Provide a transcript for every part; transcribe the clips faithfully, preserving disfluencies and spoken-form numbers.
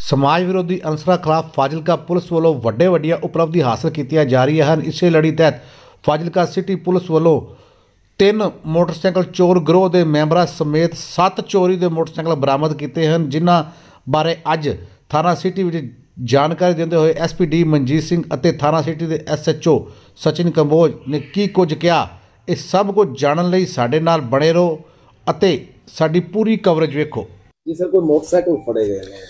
समाज विरोधी अनसरां खिलाफ फाजिलका पुलिस वालों ਵੱਡੇ ਵੱਡੀਆਂ उपलब्धि हासिल कीतियां जा रही हैं। इसे लड़ी तहत फाजिलका सिटी पुलिस वालों तीन मोटरसाइकिल चोर गिरोह के मैंबरों समेत सत्त चोरी के मोटरसाइकिल बरामद किए हैं, जिन्हां बारे अज थाना सिटी में जानकारी देंदे हुए S P D Manjit Singh और थाना सिटी के S H O Sachin Kamboj ने की कुछ कहा। इस सब कुछ जानने लई साडे नाल बने रहो अते साडी पूरी कवरेज वेखो। जी सर, कोई मोटरसाइकिल फड़े गए हैं?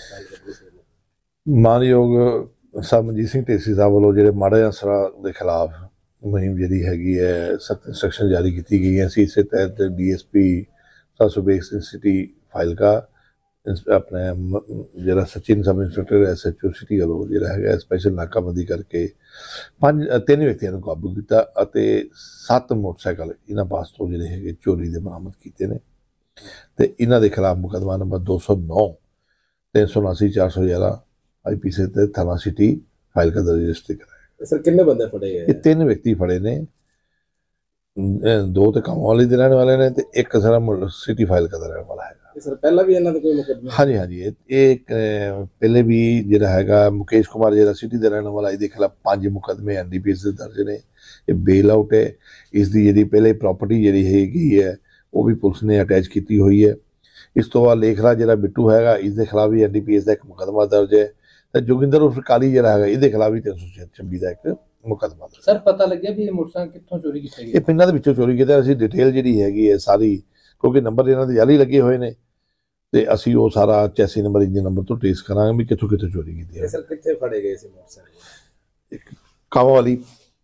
मानयोग सर मनजीत सिंह ढेसी साहब वालों जो माड़े असरां के खिलाफ मुहिम जी हैगी है, सख्त इंस्ट्रक्शन जारी की गई है। इस तहत D S P sir Subeg Singh city Fazilka अपने जरा Sachin sub inspector S H O city वालों जो है स्पैशल नाकाबंदी करके पांच तीन व्यक्तियों को काबू किया, सत्त मोटरसाइकिल इन्होंने पास तो जोड़े है चोरी के बरामद किए हैं। तो इन्हों के खिलाफ मुकदमा नंबर दो सौ नौ तीन सौ उनासी चार सौ ग्यारह आई पी सी थाना सिटी फाइल का दर्ज रजिस्टर कराया। सर कितने बंदे फड़े गए? ये तीन व्यक्ति फड़े ने, दो तो कामवाली के रहने वाले ने, एक सारा सिटी फाइल का रहने वाला है। सर पहला भी इन्होंने कोई मुकदमा? हाँ जी हाँ जी, एक पहले भी जो है मुकेश कुमार जो सिटी का रहने वाला, इसके खिलाफ पांच मुकदमे एन डी पी एस दर्ज ने। ये बेल आउट है, इसकी जी पहले प्रॉपर्टी जी हैगी है वो भी पुलिस ने अटैच की हुई है। इस तो बाद लेखरा जो बिट्टू है इसके खिलाफ भी एन डी पी एस का एक मुकदमा दर्ज है। तो जोगिंदर उर्फ काली जो है ये खिलाफ भी तीन सौ छब्बी का एक मुकदमा दर्ज। सर पता लगे भी मोटरसाइकिल कितों चोरी किए? ये पिंडों के चोरी किया। असं डिटेल जी हैगी है सारी, क्योंकि नंबर इन्हों के जाली लगे हुए हैं, तो असी वो सारा चैसी नंबर इंजन नंबर तो ट्रेस करा भी कितों कितों चोरी की है। सर कितने फड़े गए थे मोटरसाइकिल? कावाली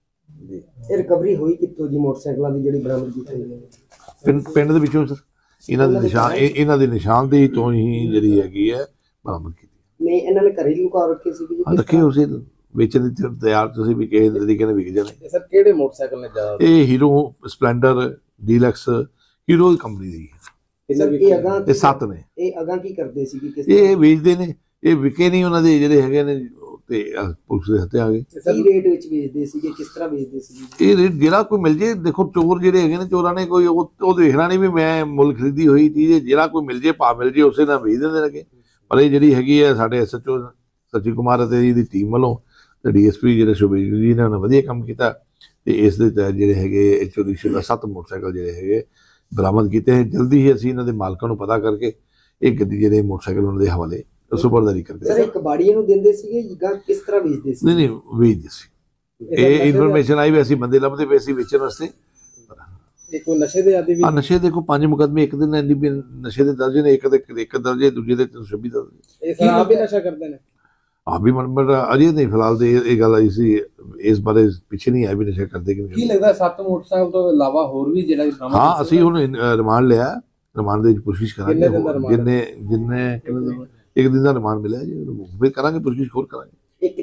रिकवरी हुई कितों जी मोटरसाइकिलों की जी बरामद की गई? पिंड पिंड दे विचों सर इन्हां दे निशान इन्हां दी निशानदेही तो ही जिहड़ी हैगी है बरामद की। नहीं इन्हां ने घरे लुका रखे सी जी? रखे उसे बेचने दी तैयार तुसीं भी किसी तरीके ने विक जाने। सर किहड़े मोटरसाइकिल ने ज्यादा? ये Hero Splendor Deluxe Hero company दी है। सर ये अगां ते सत्त ने। ये अगां की करदे सी कि किस ये बेचदे ने, ये विके नहीं उन्हां दे जिहड़े हैगे ने ते पुलिस दे हत्थे आ गए। सही रेट विच बेचदे सी कि किस तरह बेचदे सी? ये रेट जिहड़ा कोई मिल जे, देखो चोर जिहड़े हैगे ने चोरां ने कोई वो देखना नहीं भी मैं मुल खरीदी हुई चीज़ है, जिहड़ा कोई मिल जे भाव मिल जे उसे नाल बेच दिंदे लगे। पर ये जिहड़ी हैगी है साडे S H O Sachin Kumar ते इहदी टीम वालों ते डी एस पी जिहड़े सुबेग जी ने वधिया काम कीता ते इस दे तहत जिहड़े हैगे चोरी शुदा सत्त मोटरसाइकिल जिहड़े हैगे बरामद किए हैं। जल्दी ही असीं इन्हां दे मालकां नूं पता करके एक गड्डी जिहड़े मोटरसाइकिल उन्हां दे हवाले सुपरदारी करके। सर एक कबाड़ीए नूं दिंदे सीगे ਜਾਂ किस तरह बेचदे सी? नहीं नहीं बेचदे सी। ਇਹ ਇਨਫੋਰਮੇਸ਼ਨ ਆਈ ਵੀ ਅਸੀਂ ਬੰਦੇ ਲੱਭਦੇ ਪਏ ਸੀ ਵੇਚਣ ਵਾਸਤੇ। ਇਹ ਕੋਈ ਨਸ਼ੇ ਦੇ ਆਦੀ ਵੀ? ਹਾਂ ਨਸ਼ੇ ਦੇ ਕੋ ਪੰਜ ਮੁਕਦਮੇ ਇੱਕ ਦਿਨ ਐਨ ਡੀ ਪੀ ਨਸ਼ੇ ਦੇ ਦਰਜ ਨੇ, ਇੱਕ ਦੇ ਇੱਕ ਦਰਜੇ ਦੂਜੇ ਦੇ ਤਿੰਨ ਸੌ ਛੱਬੀ ਦਰਜ। ਇਹ ਸਰ ਆਪ ਵੀ ਨਸ਼ਾ ਕਰਦੇ ਨੇ? ਆਪ ਵੀ ਮਤਲਬ ਅਜੇ ਨਹੀਂ ਫਿਲਹਾਲ ਤੇ ਇਹ ਗੱਲ ਆਈ ਸੀ, ਇਸ ਬਾਰੇ ਪਿੱਛੇ ਨਹੀਂ ਆਇਆ ਵੀ ਨਸ਼ਾ ਕਰਦੇ ਕਿ ਕੀ ਲੱਗਦਾ ਸੱਤ ਮੋਟਰਸਾਈਕਲ ਤੋਂ ਇਲਾਵਾ ਹੋਰ ਵੀ ਜਿਹੜਾ ਬਰਾਮਦ? ਹਾਂ ਅਸੀਂ ਹੁਣ ਰਿਮਾਂਡ ਲਿਆ, ਰਿਮਾਂਡ ਦੇ ਵਿੱਚ ਪੁੱਛਗਿੱਛ ਕਰਾਂਗੇ। ਜਿੰਨੇ ਜਿੰਨੇ एक दिन का रिमांड मिला जी, फिर करा पुछगिछ होर करा।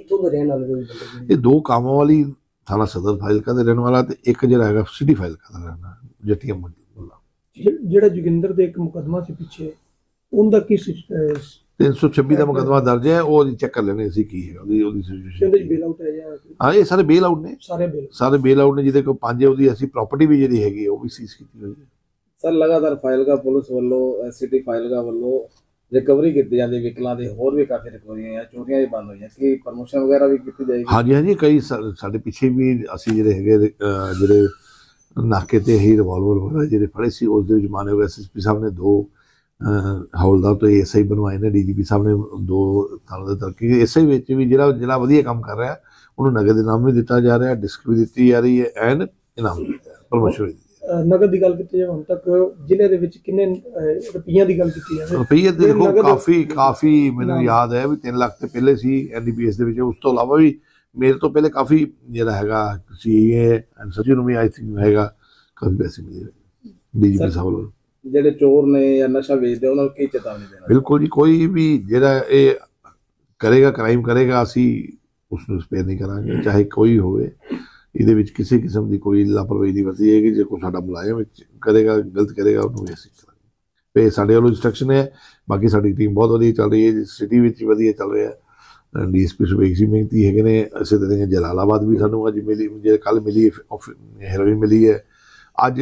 ये दो कामों वाली थाना सदर फाइलका का रहने वाला, एक जो है सिटी फाइलका का रहना जटिया ਜਿਹੜਾ ਜੋਗਿੰਦਰ ਦੇ ਇੱਕ ਮੁਕਦਮਾ ਸੀ ਪਿੱਛੇ ਉਹਦਾ ਕੀ तीन सौ छब्बीस का मुकदमा दर्ज है, वो चेक कर लेने सी की है ओदी ओदी सिचुएशन। बेल आउट है या हां ये सारे बेल आउट ने, सारे बेल सारे बेल आउट ने जिहदे को पांच ओदी ऐसी प्रॉपर्टी भी ਜਿਹੜੀ ਹੈਗੀ ਉਹ ਵੀ ਸੀਜ਼ ਕੀਤੀ ਹੋਈ ਹੈ। सर लगातार फाइलका पुलिस वालों सिटी फाइलका वालों रिकवरी की जाती व्हीकलों की होर भी काफ़ी रिकवरियां चोरियां भी बंद हुई कि प्रमोशन वगैरह भी की जाएगी? हाँ जी हाँ जी, कई साढ़े पिछे भी असी जिहड़े हैगे जिहड़े नाके ते ही रिवॉल्वर वगैरह जिहड़े फड़े सी उस दे जमाने में एस एस पी साहब ने दो हौलदार तो एस आई बनवाए ने, डी जी पी साहब ने दो थाना दे तरक्की एस आई विच भी जिहड़ा जिहड़ा वधिया काम कर रहा है उन्होंने नगद इनाम भी दिता जा रहा है, डिस्क भी दी जा रही है एंड इनाम भी दिता है, प्रमोशन भी। नगद की गल की जाए हुण तक जिले दे विच किन्ने रुपइयां दी गल कीती जाए? रुपये देखो काफ़ी काफ़ी मैनूं याद है भी तीन लाख तो पहले C N D P S दे विच, उस तो इलावा भी मेरे तो पहले काफ़ी जिहड़ा हैगा सी ए एंड सचिन भी आई थिंक हैगा काफ़ी पैसे मिले डी जी पी साहब वालों। ਜਿਹੜੇ चोर ने या नशा बेचते उन्होंने की चेतावनी देना? बिल्कुल जी, कोई भी जिहड़ा ये करेगा क्राइम करेगा असी उसनूं स्पेयर नहीं करांगे, चाहे कोई होवे। ਇਹਦੇ ਵਿੱਚ ਕਿਸੇ ਕਿਸਮ ਦੀ ਕੋਈ ਲਾਪਰਵਾਹੀ ਨਹੀਂ ਵਰਤੀ ਹੈ कि ਜੇ ਕੋਈ ਸਾਡਾ ਮੁਲਾਜ਼ਮ ਕਰੇਗਾ ਗਲਤ ਕਰੇਗਾ ਉਹਨੂੰ ਵੀ ਅਸੀਂ ਕਰਾਂਗੇ। ਤੇ ਸਾਡੇ ਵੱਲੋਂ ਇੰਸਟਰਕਸ਼ਨ ਹੈ, ਬਾਕੀ ਸਾਡੀ ਟੀਮ ਬਹੁਤ ਵਧੀਆ ਚੱਲ ਰਹੀ ਹੈ, ਸਿਟੀ ਵਿੱਚ ਵਧੀਆ ਚੱਲ ਰਿਹਾ ਹੈ। D S P Subeg Singh ਮਿਹਨਤੀ ਹੈਗੇ ਨੇ, ਇਸੇ ਤਰ੍ਹਾਂ ਜਲਾਲਾਬਾਦ ਵੀ ਸਾਨੂੰ ਅੱਜ ਮਿਲੀ, ਜੇ ਕੱਲ੍ਹ ਮਿਲੀ ਹੈਰੋਇਨ ਮਿਲੀ ਹੈ, ਅੱਜ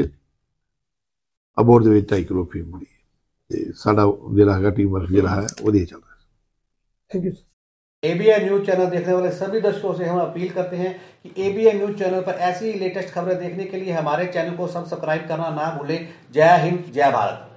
ਅਬੋਹਰ ਦੇ ਵਿੱਚ ਢਾਈ ਕਿਲੋ ਫੀਮ ਮਿਲੀ ਹੈ। ਤੇ ਸਾਡਾ ਜਿਹੜਾ ਹੈਗਾ ਟੀਮ ਵਰਕ ਜਿਹੜਾ ਹੈ ਵਧੀਆ ਚੱਲ ਰਿਹਾ। Thank you. ABN news channel देखने वाले सभी दर्शकों से हम अपील करते हैं कि एबीएन न्यूज चैनल पर ऐसी लेटेस्ट खबरें देखने के लिए हमारे चैनल को सब्सक्राइब करना ना भूलें। जय हिंद, जय भारत।